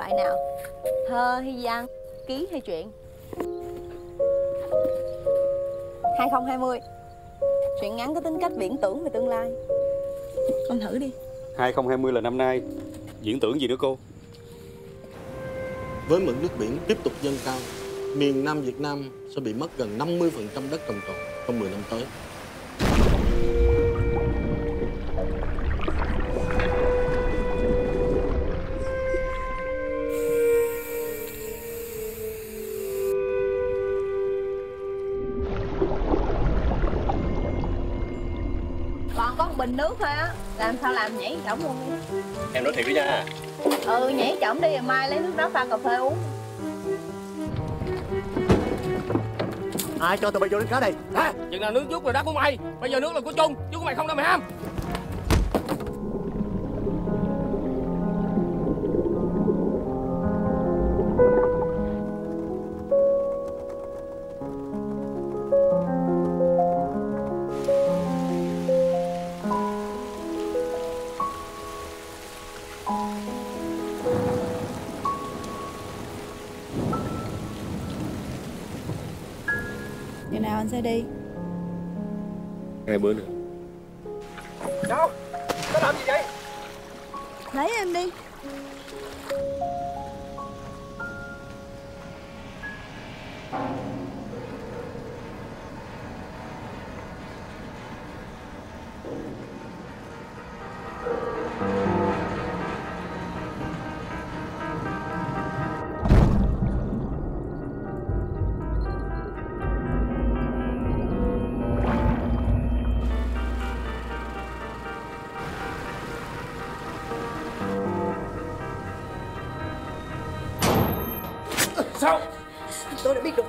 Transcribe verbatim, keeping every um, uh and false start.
loại nào? Thơ hay văn, ký hay truyện? hai không hai không truyện ngắn có tính cách viễn tưởng về tương lai. Con thử đi. hai không hai không là năm nay. Viễn tưởng gì nữa cô? Với mực nước biển tiếp tục dâng cao, miền Nam Việt Nam sẽ bị mất gần năm mươi phần trăm đất trồng trọt trong mười năm tới. Còn có một bình nước thôi á, làm sao làm nhảy chổng luôn đi. Em nói thiệt đó nha. Ừ, nhảy chổng đi rồi mai lấy nước đó pha cà phê uống. Ai cho tụi bay vô đánh cá đây hả? Chừng nào nước rút là đất của mày, bây giờ nước là của chung, chứ của mày không đâu mày ham. Giờ nào anh sẽ đi? Hai bữa nữa. Đâu? Nó làm gì vậy? Lấy em đi. Sao? Tôi đã biết rồi.